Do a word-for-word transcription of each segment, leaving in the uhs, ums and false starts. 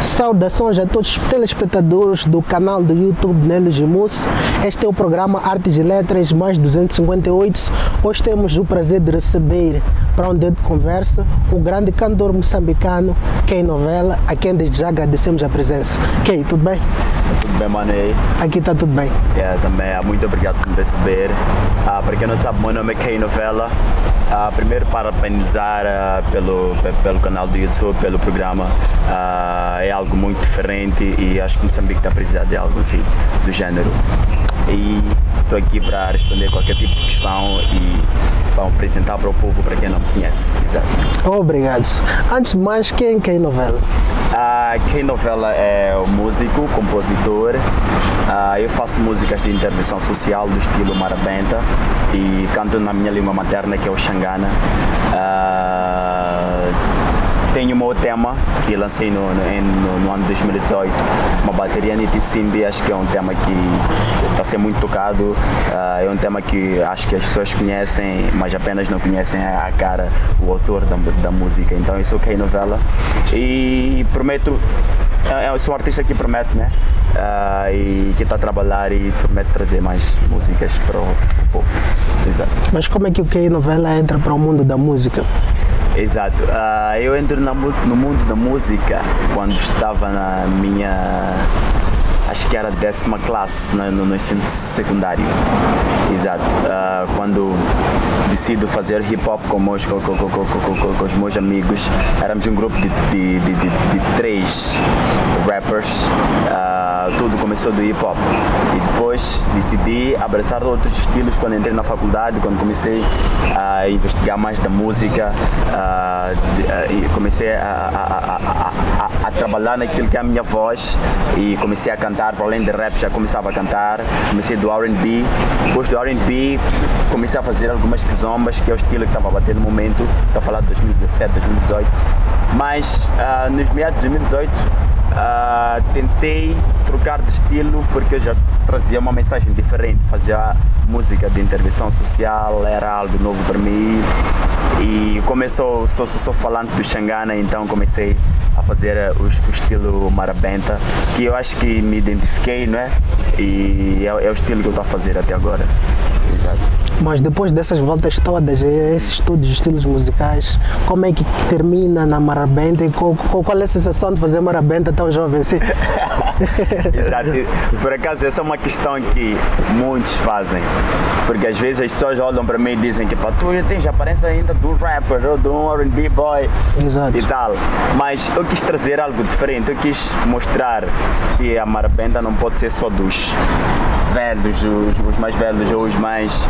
Saudações a todos os telespectadores do canal do YouTube Neles e Mousse. Este é o programa Artes e Letras mais duzentos e cinquenta e oito. Hoje temos o prazer de receber para um dedo de conversa o grande cantor moçambicano Kay Novella, a quem desde já agradecemos a presença. Kay, tudo bem? Tudo bem, mano, e aí? Aqui está tudo bem. Yeah, também, muito obrigado por me receber. Uh, para quem não sabe, meu nome é Kay Novella. Uh, primeiro, parabenizar uh, pelo, pelo canal do YouTube, pelo programa. Uh, é algo muito diferente e acho que Moçambique está a precisar de algo assim, do género. E estou aqui para responder qualquer tipo de questão e para apresentar para o povo, para quem não me conhece. Exato. Obrigado. Antes de mais, quem é Kay Novella? Uh, Kay Novella é um músico, compositor. Uh, eu faço músicas de intervenção social do estilo marabenta e canto na minha língua materna, que é o Xangana. Uh, Tenho um meu tema que lancei no, no, no ano de dois mil e dezoito, uma bateria Niti Simbi. Acho que é um tema que está a ser muito tocado, uh, é um tema que acho que as pessoas conhecem, mas apenas não conhecem a cara, o autor da, da música. Então eu sou Kay Novella e prometo, eu sou um artista que promete, né? Uh, e que está a trabalhar e promete trazer mais músicas para o, para o povo. Exato. Mas como é que o Kay Novella entra para o mundo da música? Exato. Uh, eu entro na, no mundo da música quando estava na minha, acho que era décima classe no, no ensino secundário. Exato. Uh, quando decido fazer hip hop com, meus, com, com, com, com, com os meus amigos, éramos um grupo de, de, de, de, de três rappers. Uh, tudo começou do hip hop e depois decidi abraçar outros estilos quando entrei na faculdade, quando comecei a investigar mais da música, uh, e comecei a, a, a, a, a trabalhar naquilo que é a minha voz e comecei a cantar. Para além de rap, já começava a cantar. Comecei do R and B, depois do R and B comecei a fazer algumas quizombas, que é o estilo que estava a bater no momento. Estou a falar de dois mil e dezassete, dois mil e dezoito, mas uh, nos meados de dois mil e dezoito Uh, tentei trocar de estilo porque eu já trazia uma mensagem diferente, fazia música de intervenção social, era algo novo para mim. E como eu sou, sou, sou, sou falante do Xangana, então comecei a fazer o, o estilo marabenta, que eu acho que me identifiquei, não é? E é, é o estilo que eu estou a fazer até agora. Exato. Mas depois dessas voltas todas, esses estudos de estilos musicais, como é que termina na marabenta e qual, qual é a sensação de fazer marabenta tão jovem assim? Exato. Por acaso essa é uma questão que muitos fazem, porque às vezes as pessoas olham para mim e dizem que pá, tu já tens a aparência ainda de um rapper ou de um R and B boy. Exato. E tal, mas eu quis trazer algo diferente, eu quis mostrar que a marabenta não pode ser só dos velhos, os, os mais velhos ou os mais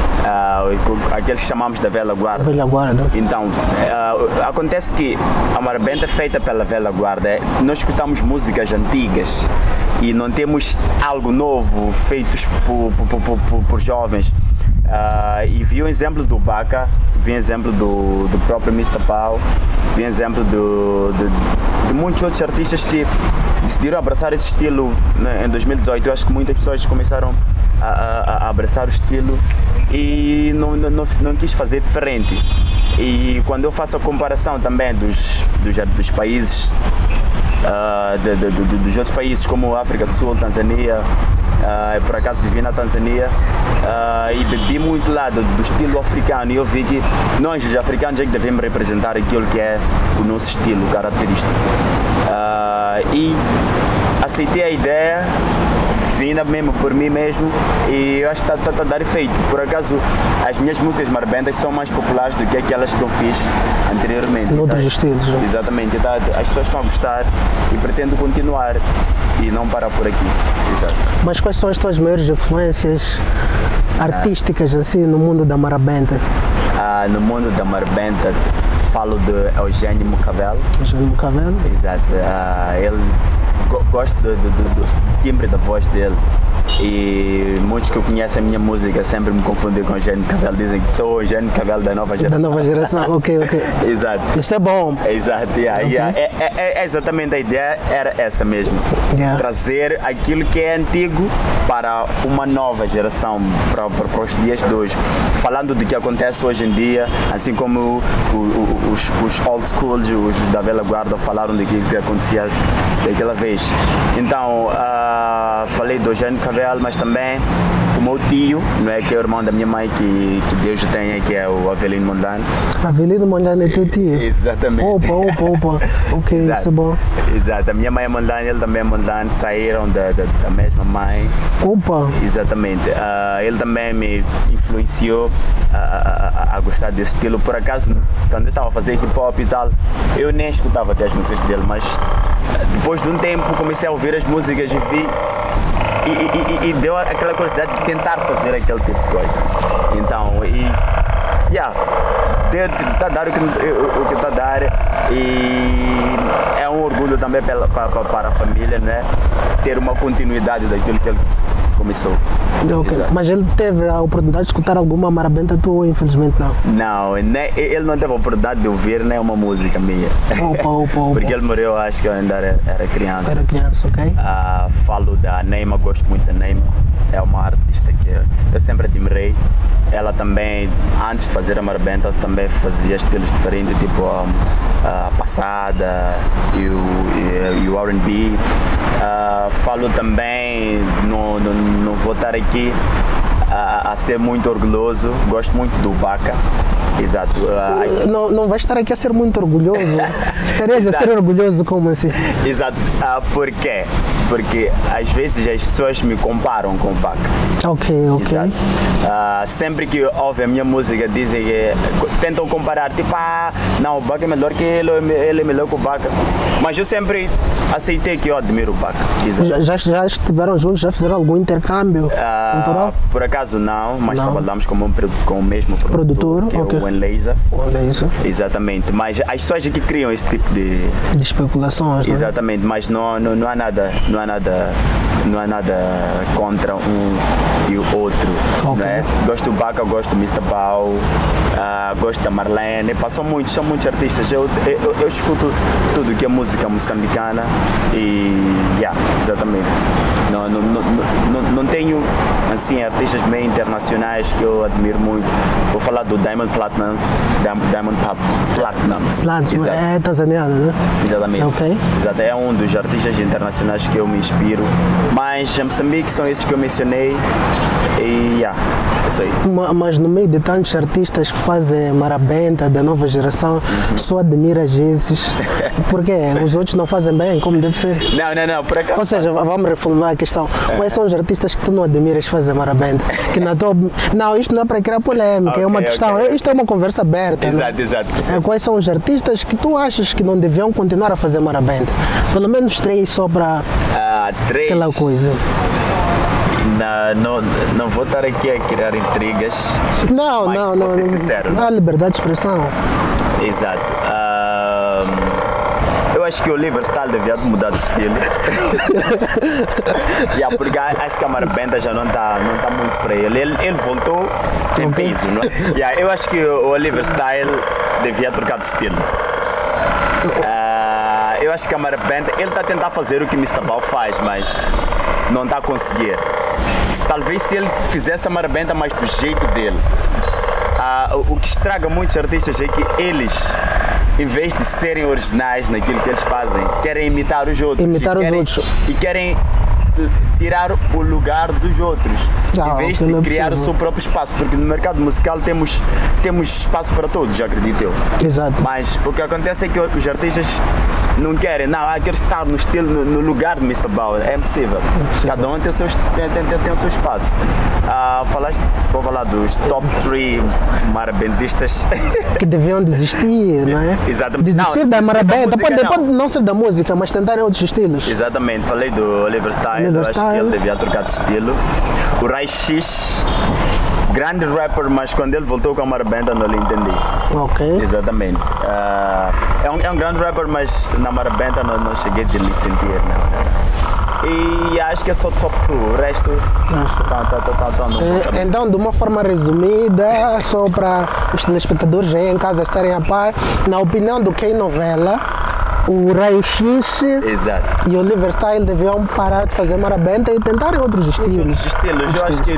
uh, aqueles que chamamos da velha guarda. Velha guarda. Então, uh, acontece que a marabenta é feita pela velha guarda. Nós escutamos músicas antigas e não temos algo novo feitos por, por, por, por, por jovens. Uh, e vi o exemplo do Baca, vi o exemplo do, do próprio mister Pau, vi o exemplo do, do, de muitos outros artistas que decidiram abraçar esse estilo, né, em dois mil e dezoito. Eu acho que muitas pessoas começaram a, a, a abraçar o estilo e não, não, não quis fazer diferente. E quando eu faço a comparação também dos, dos, dos países, uh, de, de, de, dos outros países como a África do Sul, Tanzânia, uh, por acaso vivi na Tanzânia uh, e bebi muito lá do, do estilo africano, e eu vi que nós, os africanos, é que devemos representar aquilo que é o nosso estilo característico. Uh, e aceitei a ideia, vinda mesmo por mim mesmo, e eu acho que está tá, tá a dar efeito. Por acaso, as minhas músicas marbentas são mais populares do que aquelas que eu fiz anteriormente. Em outros tá? estilos. Já. Exatamente, tá? As pessoas estão a gostar e pretendo continuar e não parar por aqui. Exato. Mas quais são as tuas maiores influências artísticas ah. assim no mundo da marabenta? Ah, no mundo da marabenta falo de Eugênio Mucavelo. Eugênio Mucavelo? Exato. Ah, ele gosto do, do, do, do timbre da voz dele, e muitos que conhecem a minha música sempre me confundem com o Eugênio Cabelo, dizem que sou o Eugênio Cabelo da nova geração. Da nova geração, ok, ok. Exato. Isso é bom. Exato, yeah, Okay. yeah. É, é, é exatamente a ideia, era essa mesmo. Yeah. Trazer aquilo que é antigo para uma nova geração, para, para, para os dias de hoje. Falando do que acontece hoje em dia, assim como o, o, os, os old schools, os da velha guarda falaram daquilo que acontecia daquela vez. Então, uh, falei do Eugênio Cabral, mas também o meu tio, não é, que é o irmão da minha mãe, que, que Deus o tenha, que é o Avelino Mondlane. Avelino Mondlane é teu tio? Exatamente. Opa, opa, opa. Ok, Exato. Isso é bom. Exato. A minha mãe é Mondlane, ele também é Mondlane, saíram da, da, da mesma mãe. Opa. Exatamente. Uh, ele também me influenciou a, a, a gostar desse estilo. Por acaso, quando eu estava a fazer hip hop e tal, eu nem escutava até as músicas dele, mas depois de um tempo comecei a ouvir as músicas e vi e, e, e deu aquela curiosidade de tentar fazer aquele tipo de coisa. Então, e yeah, está a dar o que o que está a dar, e é um orgulho também pela, para, para a família, né? Ter uma continuidade daquilo que ele começou. Okay. Mas ele teve a oportunidade de escutar alguma marabenta tua ou infelizmente não? Não, nem, ele não teve a oportunidade de ouvir nem uma música minha. Opa, opa, opa. Porque ele morreu, acho que eu ainda era, era criança. Era criança, ok. Uh, falo da Neima, gosto muito da Neima. É uma artista que eu, eu sempre admirei. Ela também, antes de fazer a marabenta, também fazia estilos diferentes, tipo um, a passada e o, e, e o R and B. Uh, falo também, não, não, não vou estar aqui a, a ser muito orgulhoso, gosto muito do Baca. Exato. Uh, não, não vai estar aqui a ser muito orgulhoso. Estarias a ser orgulhoso como assim? Exato. Uh, por quê? Porque às vezes as pessoas me comparam com o Baca. Ok, ok. Exato. Uh, sempre que ouvem a minha música dizem que tentam comparar, tipo, ah, não, o Baca é melhor que ele, ele é melhor que o Baca. Mas eu sempre aceitei que eu admiro o Baca. Já, já, já estiveram juntos, já fizeram algum intercâmbio uh, cultural? Por acaso não, mas não. trabalhamos com, um, com o mesmo produtor, produtor que okay. é o Enlaser. Enlaser. Exatamente, mas as pessoas aqui criam esse tipo de, de especulações. Exatamente, né? Mas não, não, não há nada, não há nada, não há nada contra um e o outro. Okay. Né? Gosto do Baca, gosto do mister Pau, uh, gosto da Marlene, são muitos, são muitos artistas. Eu, eu, eu escuto tudo que é música moçambicana e yeah, exatamente. Não, não, não, não, não tenho assim artistas bem internacionais que eu admiro muito. Vou falar do Diamond Platinum, Diamond Platinums. Platinum é tanzaniano, né? Exatamente. Okay. Exato. É um dos artistas internacionais que eu me inspiro. Mas em Moçambique são esses que eu mencionei e yeah, é só isso. Mas no meio de tantos artistas que fazem marabenta da nova geração, uhum. só admiras esses. Por quê? Os outros não fazem bem como deve ser? Não, não, não, por acaso. Ou seja, vamos reformular a questão. Quais são os artistas que tu não admiras fazer marabenta? Que na tua... Não, isto não é para criar polêmica, okay, é uma questão, okay. Isto é uma conversa aberta. Exato, né? exato. É, quais são os artistas que tu achas que não deviam continuar a fazer marabenta? Pelo menos três só para uh, três. Aquela coisa. Não, não, não vou estar aqui a criar intrigas. Não, mas não, vou não. ser não sincero. Há liberdade de expressão. Exato. Uh, eu acho que o Oliver Style devia mudar de estilo. yeah, porque acho que a marabenta já não está não tá muito para ele. ele. Ele voltou em okay. peso, não é? Yeah, eu acho que o Oliver Style devia trocar de estilo. Uh, eu acho que a marabenta, ele está a tentar fazer o que mister Bau faz, mas não está a conseguir. Talvez se ele fizesse a marabenta mais do jeito dele. Uh, o que estraga muitos artistas é que eles, em vez de serem originais naquilo que eles fazem, querem imitar os outros. Imitar e os querem, outros. E querem tirar o lugar dos outros, ah, em vez de criar é o seu próprio espaço, porque no mercado musical temos, temos espaço para todos, acredito eu. Exato. Mas o que acontece é que os artistas não querem, não, ah, quero estar no estilo, no, no lugar de mister Bau, é impossível. É impossível. Cada um tem o seu, tem, tem, tem, tem o seu espaço. Ah, falaste, vou falar dos top três marabentistas que deviam desistir, não é? Exatamente. Desistir não, da marabenta, pode, não. pode não ser da música, mas tentarem outros estilos. Exatamente, falei do Oliver Style, Oliver eu acho Style. que ele devia trocar de estilo. O Rai X, grande rapper, mas quando ele voltou com a marabenta não lhe entendi. Ok. Exatamente. Uh, é, um, é um grande rapper, mas na marabenta não, não cheguei de lhe sentir, não. E acho que é só top dois, o resto tá, tá, tá, tá, tá, não é, então, de uma forma resumida, só para os telespectadores aí em casa estarem a par, na opinião do Key Novela, o Raio X Exato. e o Oliver Style deviam parar de fazer marabenta e tentarem outros estilos. Outros estilos, eu acho que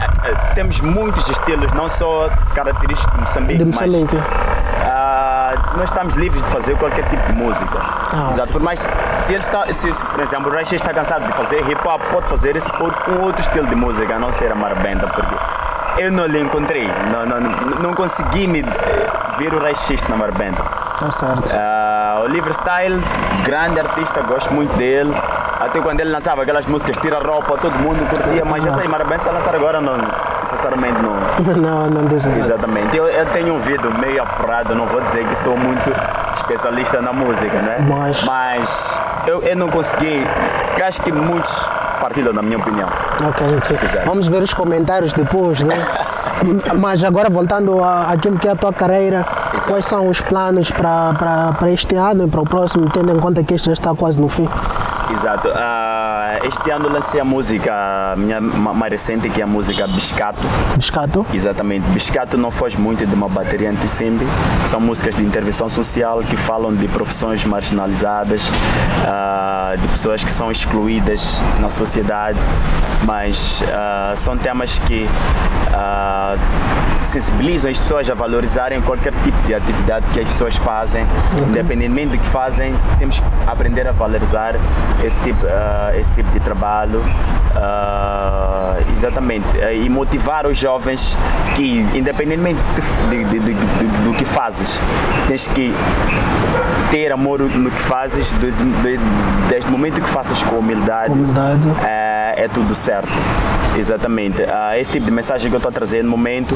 temos muitos estilos, não só característicos de Moçambique, de Moçambique. mas uh, nós estamos livres de fazer qualquer tipo de música. Ah, Exato. Por mais se ele está, se, se, por exemplo, o Raixa está cansado de fazer hip hop, pode fazer um outro estilo de música, a não ser a marabenta, porque eu não lhe encontrei, não, não, não consegui me ver o Raixa na marabenta. Tá certo. Uh, Oliver Style, grande artista, gosto muito dele. Até quando ele lançava aquelas músicas Tira Roupa, todo mundo curtia, mas essas marabentes a lançar agora não, necessariamente não. Não, não dizem. Exatamente. Eu, eu tenho ouvido meio apurado, não vou dizer que sou muito especialista na música, né? Mas, mas eu, eu não consegui, eu acho que muitos partilham, na minha opinião. Ok, ok. Exato. Vamos ver os comentários depois, né? Mas agora voltando àquilo que é a tua carreira, Exato. Quais são os planos para este ano e para o próximo, tendo em conta que este já está quase no fim? Exato. Uh, este ano lancei a música, a minha mais recente, que é a música Biscato. Biscato? Exatamente. Biscato não foge muito de uma bateria anti-simbi. São músicas de intervenção social que falam de profissões marginalizadas, uh, de pessoas que são excluídas na sociedade, mas uh, são temas que uh, sensibilizam as pessoas a valorizarem qualquer tipo de atividade que as pessoas fazem. Uhum. Independentemente do que fazem, temos que aprender a valorizar esse tipo, uh, esse tipo de trabalho, uh, exatamente, e motivar os jovens que, independentemente de, de, de, de, do que fazes, tens que ter amor no que fazes, de, de, desde o momento que faças com humildade, humildade. É, é tudo certo. Exatamente. Uh, esse tipo de mensagem que eu estou a trazer no momento,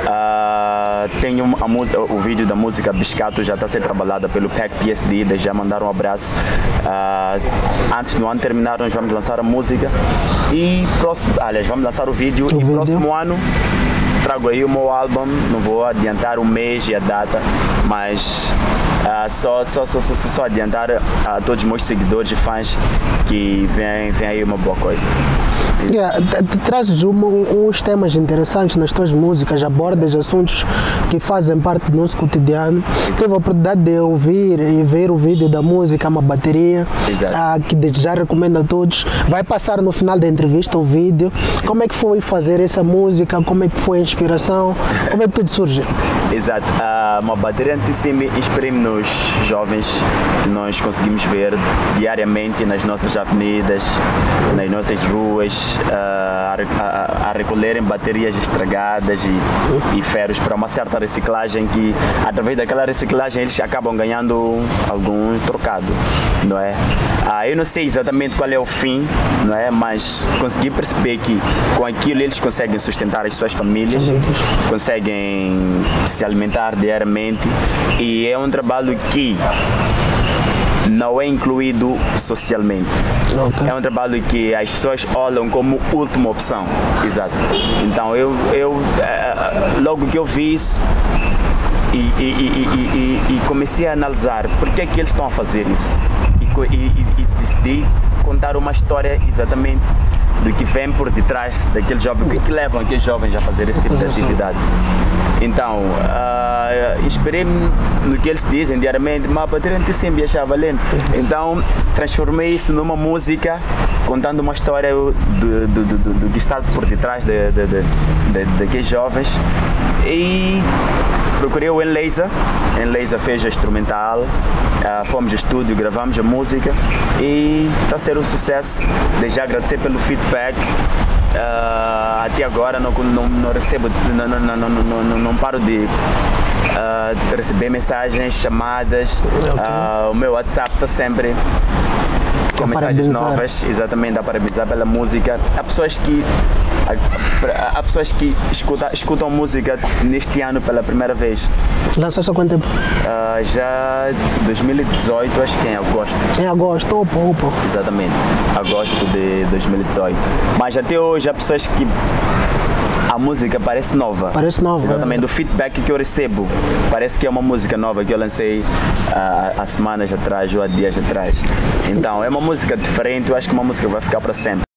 uh, tenho a, o vídeo da música Biscato, já está a ser trabalhada pelo P E C P S D, já mandaram um abraço. Uh, antes do ano terminar, nós vamos lançar a música e próximo, aliás, vamos lançar o vídeo o e vídeo. próximo ano trago aí o meu álbum, não vou adiantar o mês e a data, mas uh, só, só, só, só, só adiantar a todos os meus seguidores e fãs que vem, vem aí uma boa coisa. Yeah, tu trazes um, uns temas interessantes nas tuas músicas, abordas assuntos que fazem parte do nosso cotidiano. Tive a oportunidade de ouvir e ver o vídeo da música Uma Bateria, uh, que desde já recomendo a todos. Vai passar no final da entrevista o vídeo. Como é que foi fazer essa música? Como é que foi a inspiração? Como é que tudo surge? Exato. Uh, Uma Bateria anti-simbi inspira-me nos jovens que nós conseguimos ver diariamente nas nossas avenidas, nas nossas ruas, uh, a, a, a recolherem baterias estragadas e, e ferros para uma certa reciclagem, que através daquela reciclagem eles acabam ganhando algum trocado, não é? Uh, eu não sei exatamente qual é o fim, não é? Mas consegui perceber que com aquilo eles conseguem sustentar as suas famílias, conseguem se alimentar diariamente, e é um trabalho que não é incluído socialmente. Okay. É um trabalho que as pessoas olham como última opção. Exato. Então eu, eu logo que eu vi isso e, e, e, e, e comecei a analisar por que é que eles estão a fazer isso, e, e, e decidi contar uma história exatamente do que vem por detrás daquele jovem, o que, que levam aqueles jovens a fazer esse tipo de atividade. Então, uh, inspirei-me no que eles dizem diariamente, mas a bateria anti-simbi achava valendo. Então, transformei isso numa música, contando uma história do, do, do, do, do que está por detrás de, de, de, de, daqueles jovens. E procurei o Enlaser, Enlaser fez a instrumental, uh, fomos ao estúdio, gravamos a música e está a ser um sucesso. Desde agradecer pelo feedback. Uh, até agora não, não, não recebo, não, não, não, não, não, não paro de uh, receber mensagens, chamadas. Uh, o meu WhatsApp está sempre com mensagens novas, exatamente, a parabenizar pela música. Há pessoas que há, há pessoas que escutam, escutam música neste ano pela primeira vez. Lançaste há quanto tempo? Uh, já dois mil e dezoito, acho que é em agosto. Em agosto, opa, opa. Exatamente, agosto de dois mil e dezoito. Mas até hoje há pessoas que a música parece nova. Parece nova. Exatamente, é. O feedback que eu recebo parece que é uma música nova que eu lancei uh, há semanas atrás ou há dias atrás. Então é uma música diferente, eu acho que é uma música que vai ficar para sempre.